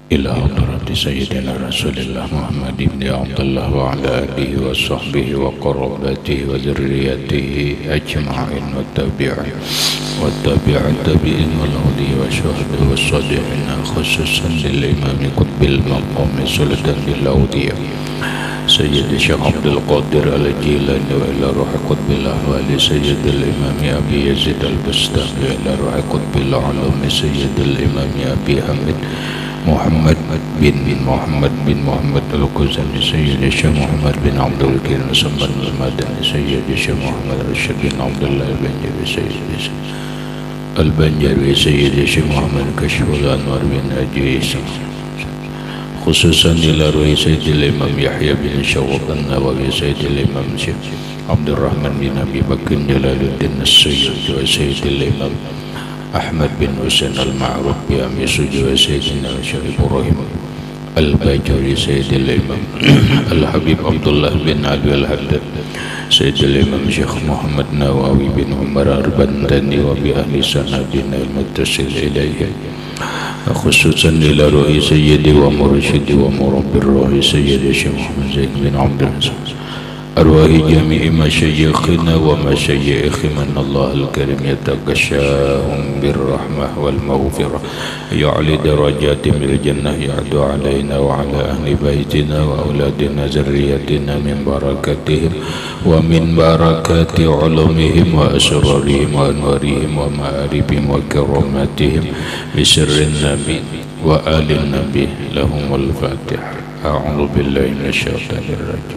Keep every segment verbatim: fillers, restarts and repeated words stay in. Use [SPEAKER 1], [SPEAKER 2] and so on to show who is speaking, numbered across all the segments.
[SPEAKER 1] إلى حضرة سيدنا رسول الله محمد بن عبد الله وعلى آله وصحبه وقرابته وذريته أجمعين والتابعين والتابع التابعين والأولياء والشهداء والصالحين خصوصا للإمام قطب المقام سلطان الأولياء سيد الشيخ عبد القادر الجيلاني وإلى روح قطب الأحوال سيد الإمام أبي يزيد البستامي وإلى روح قطب العلوم سيد الإمام أبي حمد محمد بن محمد بن محمد الغزالي سيد الشيخ محمد بن عبد الكريم سمبن المدني سيد الشيخ محمد رشيد بن عبد الله البنجري سيد البنجري سيد الشيخ محمد كشف الأنوار بن أجيس خصوصا إلى روح سيد الإمام يحيى بن شوق النووي سيد الإمام شيخ عبد الرحمن بن أبي بكر جلال الدين السيد وسيد الإمام أحمد بن حسين المعروف بأمي سجود سيدنا الشيخ إبراهيم الباجوري سيد الإمام الحبيب عبد الله بن علي الحداد سيد الإمام شيخ محمد نواوي بن عمر البنداني وبأهل سندنا المتصل إليه خصوصا إلى روح سيدي ومرشدي ومربي الروح سيدي الشيخ محمد زين بن عبد العزيز أرواح جميع مشايخنا ومشايخ من الله الكريم يتغشاهم بالرحمة والمغفرة يعلي درجات من الجنة يعدو علينا وعلى أهل بيتنا وأولادنا ذريتنا من بركاتهم ومن بركات علومهم وأسرارهم وأنوارهم ومآربهم وكراماتهم بسر النبي وآل النبي لهم الفاتحة. أعوذ بالله من الشيطان الرجيم.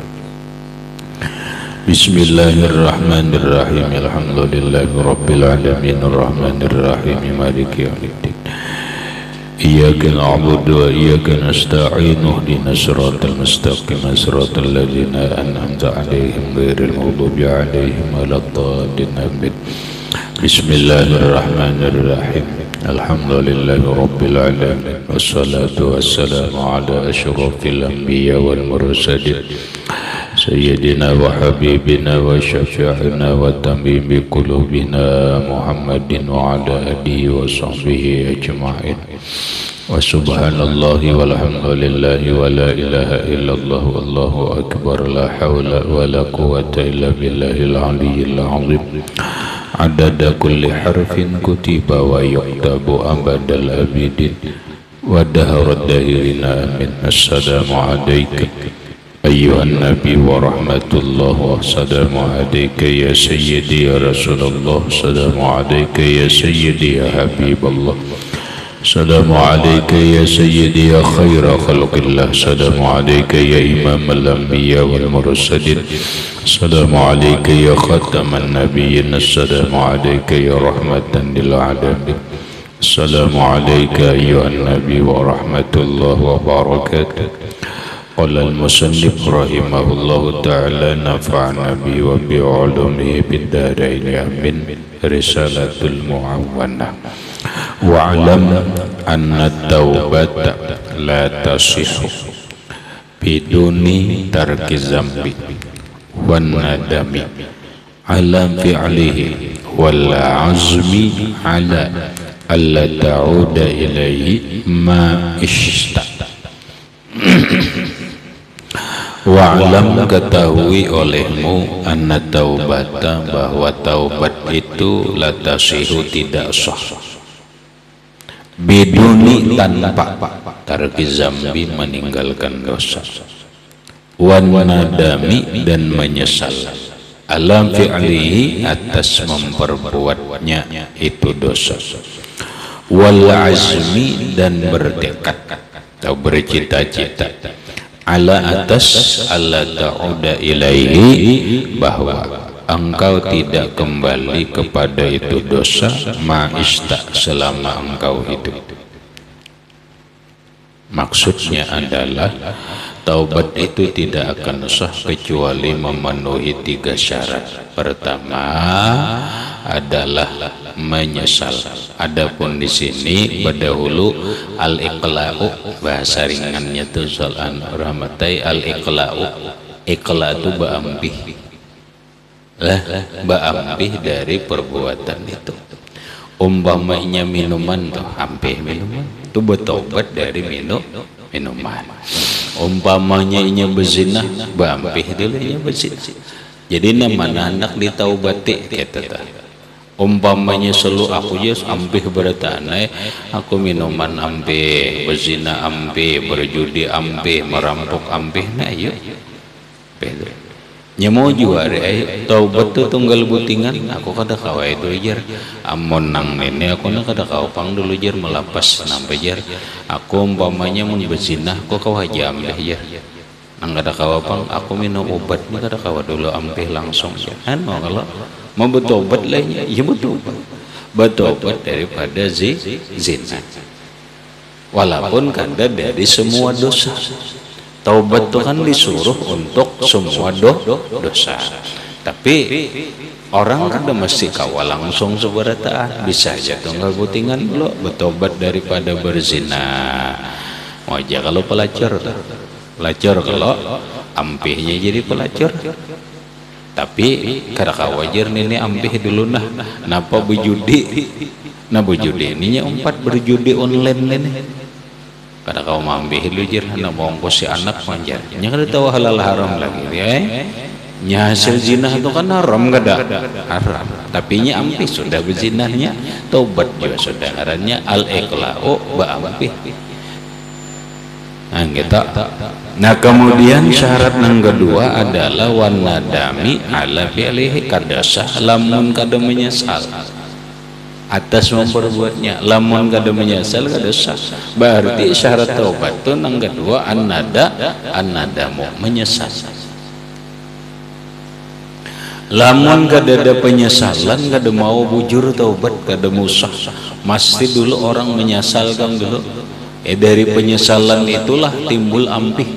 [SPEAKER 1] بسم الله الرحمن الرحيم. الحمد لله رب العالمين الرحمن الرحيم مالك يوم الدين. إياك نعبد وإياك نستعين اهدنا الصراط المستقيم صراط الذين أنعمت عليهم غير المغضوب عليهم ولا الضالين آمين. بسم الله الرحمن الرحيم. الحمد لله رب العالمين والصلاة والسلام على أشرف الأنبياء والمرسلين سيدنا وحبيبنا وشفيعنا وتميم قلوبنا محمد وعلى آله وصحبه أجمعين. وسبحان الله والحمد لله ولا إله إلا الله والله أكبر لا حول ولا قوة إلا بالله العلي العظيم. عدد كل حرف كتب ويكتب أبد الآبدين ودهر الداهرين آمين. السلام عليك أيها النبي ورحمة الله والسلام عليك يا سيدي يا رسول الله السلام عليك يا سيدي يا حبيب الله السلام عليك يا سيدي يا خير خلق الله السلام عليك يا إمام الأنبياء والمرسلين السلام عليك يا خاتم النبيين السلام عليك يا رحمة للعالمين السلام عليك أيها النبي ورحمة الله وبركاته. قال المصنف رحمه الله تعالى نفعنا به وبعلومه بالدارين آمين. رسالة المعونة. واعلم أن التوبة لا تصح بدون ترك الذنب والندم على فعله والعزم على ألا تعود إليه ما اشتاق. Wa'lam ketahui olehmu anna taubata bahwa taubat itu la tasihu tidak sah biduni tanpa tarki zambi meninggalkan dosa wan nadami dan menyesal alam fi'lihi atas memperbuatnya itu dosa wal azmi dan bertekad atau bercita-cita ala atas alla ta'uda ilaihi bahwa engkau tidak kembali kepada itu dosa ma'ista selama engkau hidup. Maksudnya adalah taubat itu tidak akan sah kecuali memenuhi tiga syarat. Pertama adalah menyesal. Adapun di sini berdahulu al-iqla'u, bahasa ringannya itu soal rahmatai al-iqla'u. Iqla' itu ba'ampih lah, ba'ampih dari perbuatan itu. Umpamanya minuman tuh ampih minuman itu bertobat dari minum minuman. Umpamanya inya berzina, bampih dulu inya berzina. Jadi nama anak ditaubati kata ta. Umpamanya selalu aku jas ampih beratanai, aku minuman ampih, berzina ampih, berjudi ampih, merampok ampih, nah yuk. Betul. Nyemo juara ay taubat tu tunggal butingan aku kada kawa itu jar amon nang nene aku nak kada kawa pang dulu jar melapas nampai jar aku umpamanya mun berzina aku kawa jam dah jar nang kada kawa pang aku minum obat ni kada kawa dulu ampih langsung jar kan mau kalau mau bertobat lainnya ya betul bertobat daripada zi zina walaupun kada dari semua dosa. Taubat itu kan disuruh untuk semua do, dosa. Tapi orang kada mesti kawal langsung seberataan. Bisa aja tunggal butingan lo bertobat daripada berzina. Wajah kalau pelacur, pelacur kalau ampihnya jadi pelacur. Tapi kada kawajar ini ampih dulu nah. Napa berjudi? Nah berjudi ininya empat berjudi online ini. Kada kau mambih lu jer na bongkos si anak manjar nya kada tahu halal haram lagi ya nya hasil zina itu kan haram kada haram tapi nya ampih sudah berzinahnya taubat juga sudah ngarannya al iqla'u ba ampih nah kita nah kemudian syarat yang kedua adalah wan nadami ala fi'lihi kada sah lamun kada menyesal atas memperbuatnya lamun kada menyesal kada sah berarti syarat taubat itu nang kedua an-nada an-nadamu menyesal lamun kada ada penyesalan kada mau bujur taubat kada musah mesti dulu orang menyesalkan dulu eh dari penyesalan itulah timbul ampih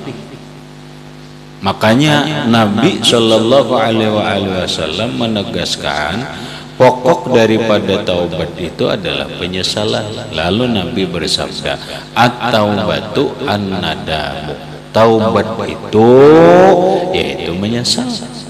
[SPEAKER 1] makanya Nabi Shallallahu Alaihi Wasallam menegaskan pokok daripada taubat itu adalah penyesalan. Lalu Nabi bersabda, at-taubatu an-nadamu. Taubat itu yaitu menyesal.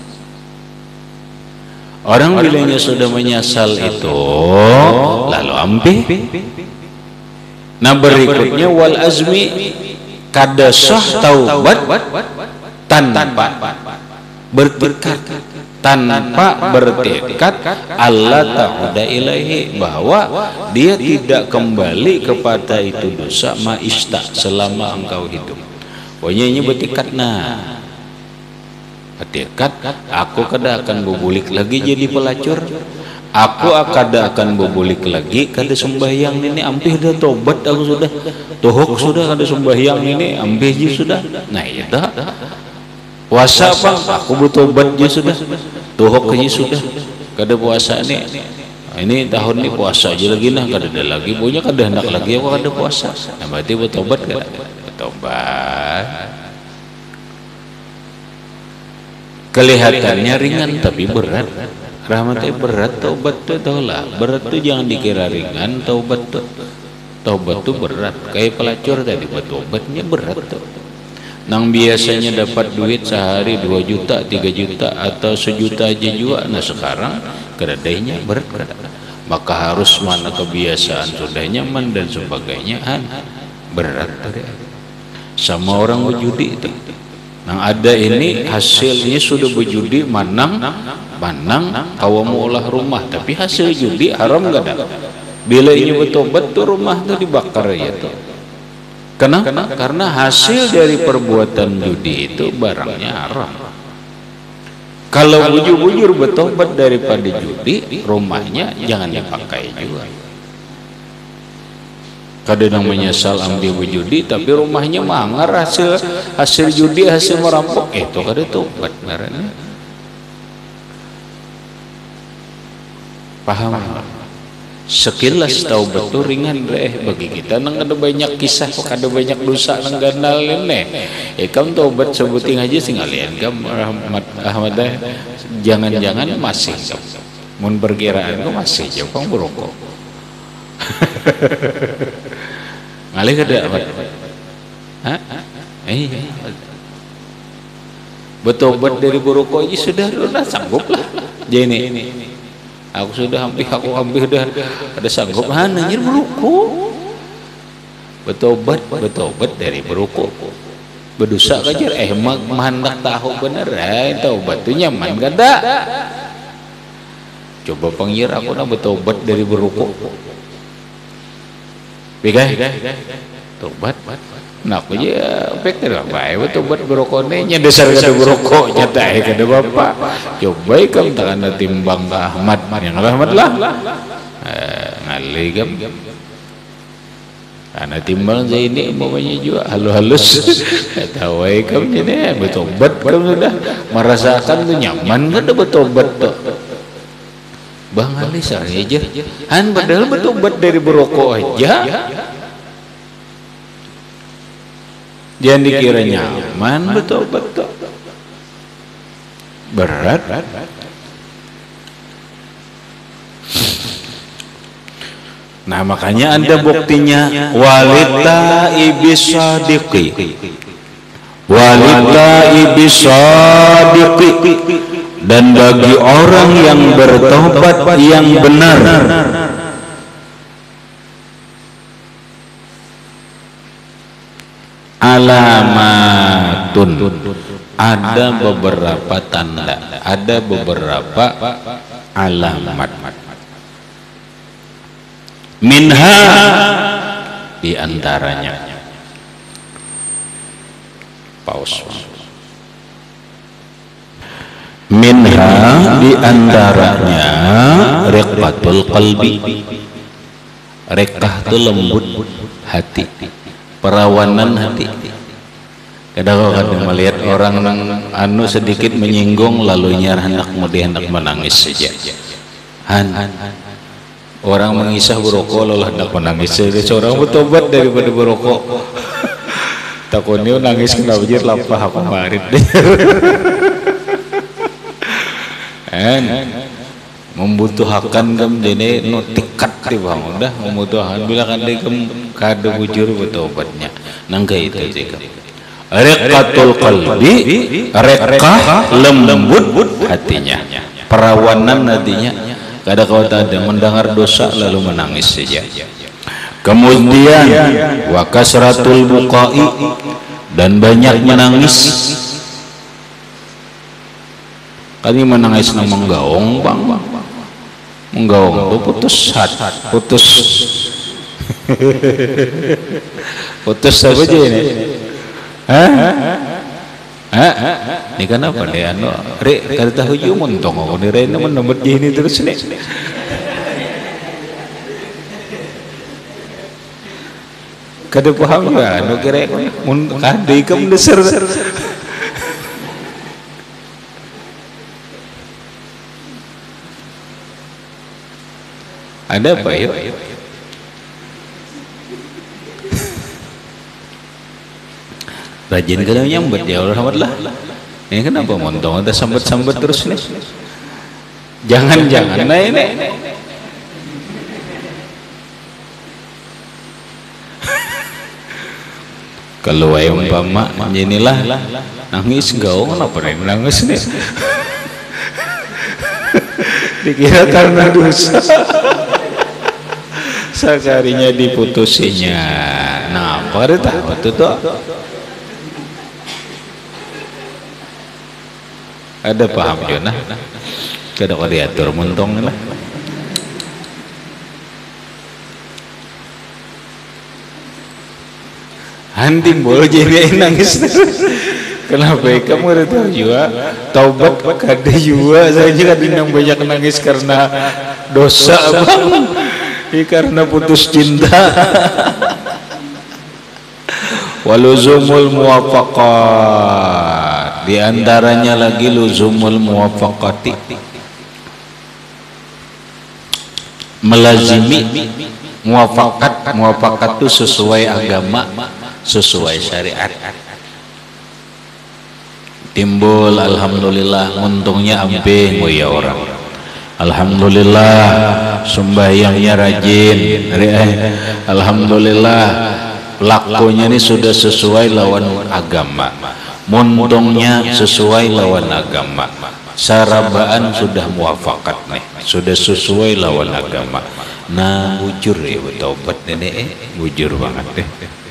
[SPEAKER 1] Orang bilangnya sudah menyesal itu lalu ampih. Nah berikutnya wal azmi kada sah taubat tanpa bertekad tanpa bertekad Allah ta'ala ilaihi bahwa dia tidak kembali kepada itu dosa ma'ista selama engkau hidup. Pokoknya ini bertekad nah bertekad aku kada akan berbulik lagi jadi pelacur, aku kada akan berbulik lagi kada sembahyang ini ampih dah tobat aku sudah tohok sudah kada sembahyang ini ampih je sudah nah ya dah puasa bang aku bertobat je sudah tuhok je sudah kada puasa ni ini tahun ni puasa aja lagi nah kada ada lagi punya kada hendak lagi aku kada puasa nah berarti bertobat kada bertobat kelihatannya ringan tapi berat rahmatnya berat taubat tu taulah berat tu jangan dikira ringan taubat tu taubat tu berat kayak pelacur tadi bertobatnya berat tu nang biasanya dapat duit sehari dua juta, tiga juta atau sejuta aja juga nah sekarang keradainya berat berat maka harus mana kebiasaan sudah nyaman dan sebagainya kan berat sama orang berjudi itu nah ada ini hasilnya sudah berjudi manang manang kawamu olah rumah tapi hasil judi haram gak ada bila ini bertobat tuh rumah tuh dibakar ya tuh kenapa? Karena hasil dari perbuatan judi itu barangnya haram. Kalau bujur-bujur bertobat daripada judi, rumahnya jangan dipakai juga. Kadang menyesal ambil berjudi, tapi rumahnya mangar hasil hasil judi hasil merampok, eh, itu kada tobat barangnya. Paham? Sekilas taubat itu ringan deh bagi kita nang ada banyak kisah ada banyak dosa nang ganal ini eh kamu taubat sebuting aja sih ngalian kamu Ahmad Ahmad jangan-jangan masih mun perkiraan kau masih jauh kamu berokok ngalih kada Ahmad hah eh bertobat dari berokok aja sudah sudah sanggup lah jadi ini aku sudah hampir aku hampir dah ada sanggup nah anjir merokok Bertobat, bertobat dari berukuk. Berdosa kajar eh mak hendak tahu bener eh taubat itu nyaman kan tak? Coba panggil aku nak bertobat dari berukuk. Begai, tobat. Nak aja pek dah baik bertobat berukuk ni nya dasar kada berukuk nya tak eh kada bapak. Coba ikam tak ada timbang ke Ahmad yang Ahmad lah. Eh, ngali kam. Karena timbang saya ini umpamanya juga halus-halus tahu ikam jadi bertobat kamu sudah merasakan tu nyaman kan bertobat tu bang Ali sehari aja han padahal bertobat dari berokok aja jangan dikira nyaman bertobat tu berat. Nah makanya ada buktinya walita ibisadiqi walita ibisadiqi dan bagi orang yang bertobat yang benar alamatun ada beberapa tanda ada beberapa alamat minha diantaranya paus minha diantaranya riqatul qalbi riqah itu lembut hati perawanan hati. Kadang-kadang melihat orang anu sedikit menyinggung lalunya hendak kemudian hendak menangis saja han orang mengisah berokok lalu hendak menangis seorang bertobat daripada berokok takutnya nangis kena bujir lapah apa kemarin kan membutuhkan kam dene no tikat ti bang udah membutuhkan bila kan dia kado bujur bertobatnya nangka itu jika riqatul qalbi riqah lembut hatinya perawanan hatinya. Kadang kau tak ada mendengar dosa lalu menangis saja. Kemudian wa kasratul buqai dan banyak menangis. Kami menangis nang menggaung bang, menggaung tu putus hati, putus, putus apa je ini? Hah? Hah? Ni kenapa ni anu rek kada tahu ju montong aku ni rek mun nomor je ni terus ni kada paham ya anu kira mun kada ikam besar ada apa ya rajin kadang nyambut ya Allah rahmatlah ini kenapa montong ada sambat-sambat terus nih jangan-jangan nah ini kalau ayam umpama inilah nangis gaung apa nih nangis nih dikira karena dosa sekalinya diputusinya nah apa itu tuh ada paham Jona kada kau diatur muntong lah hanting boleh jadi nangis kenapa kamu ada tahu juga taubat kada juga saya juga dinang banyak nangis karena dosa bang ini karena putus cinta waluzumul muwafaqat di antaranya lagi luzumul muwafaqati melazimi muwafaqat muwafaqat itu sesuai agama sesuai syariat timbul alhamdulillah untungnya amping ya orang alhamdulillah sembahyangnya rajin alhamdulillah lakunya ini sudah sesuai lawan agama muntungnya sesuai lawan agama sarabaan sudah muafakat nih sudah sesuai lawan agama Nah bujur ya bertobat nenek eh. Bujur banget deh.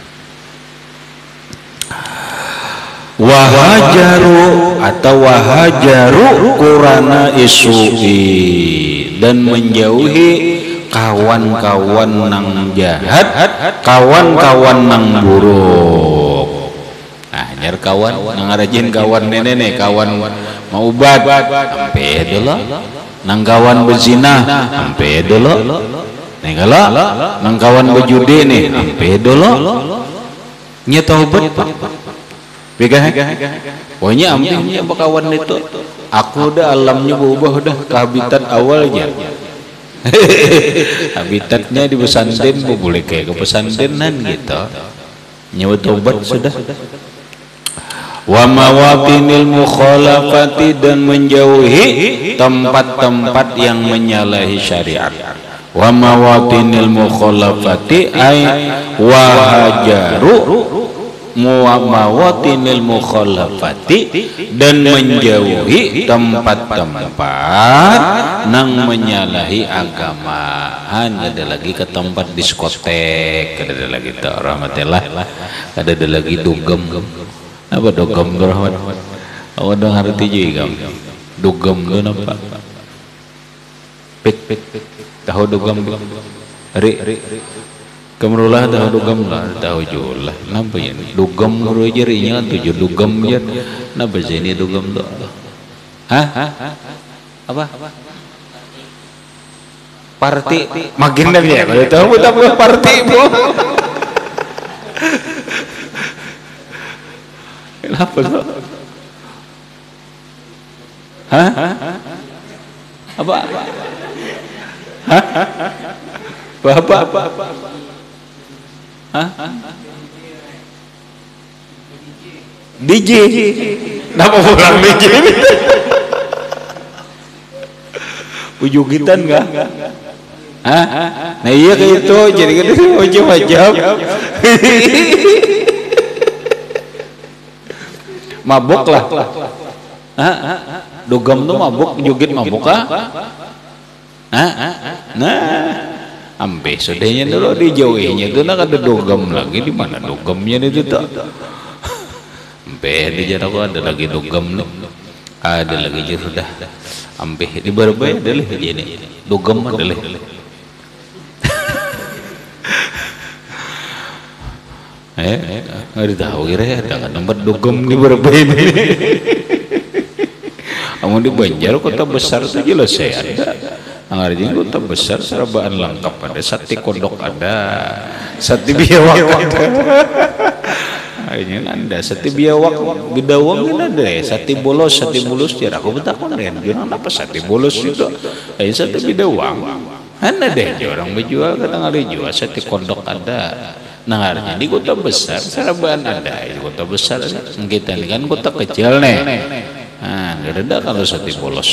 [SPEAKER 1] Wahajaru atau wahajaru kurana isui, dan menjauhi kawan-kawan nang jahat, kawan-kawan nang buruk. Nah nyar kawan nang rajin kawan nenek kawan mau ubat sampai dulu, nang kawan berzina sampai dulu, nih kalau nang kawan berjudi nih sampai dulu, nyetobat Begah, pokoknya ambilnya bakawan itu, aku udah alamnya berubah udah ke habitat awalnya. Habitatnya di pesantren, boleh kayak ke pesantrenan gitu. Nyawa tobat sudah. Wa mawatinil mukhalafati, dan menjauhi tempat-tempat yang menyalahi syariat. Wa mawatinil mukhalafati ay wahajaru muamawatinil mukhalafati, dan menjauhi tempat-tempat nang menyalahi agama. Ada lagi ke tempat diskotek, ada lagi tak rahmatillah, ada lagi dugem. Apa dugem rahmat? Awak dah ngerti juga dugem tu apa? Pik pik pik tahu dugem ri ri Kemerulah tahu dugem lah, tahu julah. Kenapa ya? Dugem baru aja rinya tujuh dugem ya. Kenapa sih ini dugem tu? Hah? Apa? Parti. Makin dah ya. Kalau tahu tak boleh parti bu. Kenapa tu? Hah? Apa? Hah? Apa? Apa? Hah? D J. Nama pulang D J. Ujugitan enggak? Hah? Nah iya kayak itu, jadi kan wajib-wajib. Mabuk lah. Hah? Dugem tuh mabuk, jugit mabuk ah? Hah? Nah. Ampe sudahnya dulu dijauhinya itu nak ada dugem lagi, di mana dugemnya itu tak? Ampe di jarak ada lagi dugem nih, ada lagi je sudah. Ampe di berbagai ada leh jadi dugem ada leh. Eh, ada tahu kira ada kan tempat dugem di berbagai ini. Kamu di Banjar kota besar tu jelas saya ada. Angarnya kota besar serabaan lengkap, ada sate kodok ada, sate biawak ada, akhirnya ada sate biawak, gedawang kan ada, sate bolos, sate bolos jadi aku bertakon kan, jangan apa sate bolos itu, ayo sate bidawang, ada deh orang berjual kadang ada jual sate kodok ada, nangarnya di kota besar serabaan ada, di kota besar kita ini kan kota kecil nih, nah nggak ada kalau sate bolos.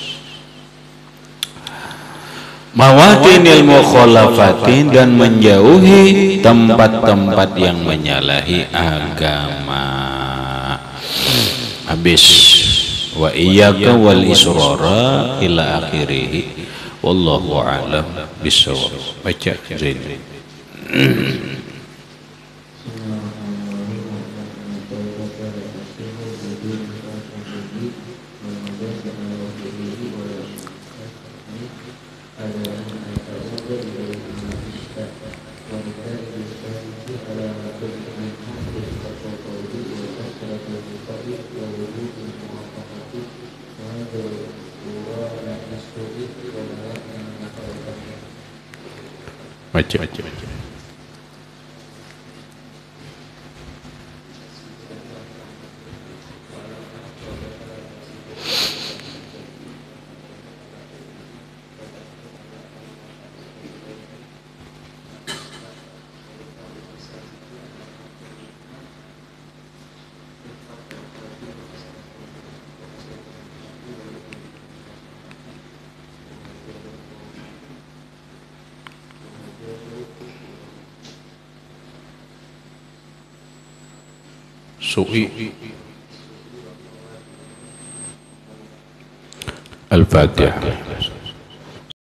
[SPEAKER 1] Mawatinil mukhalafatin, dan menjauhi tempat-tempat yang menyalahi agama. Habis wa iyyaka wal israra ila akhirih. Wallahu a'lam bissawab. Baca Zain. Baca, baca, baca. Su'i Al-Fatihah.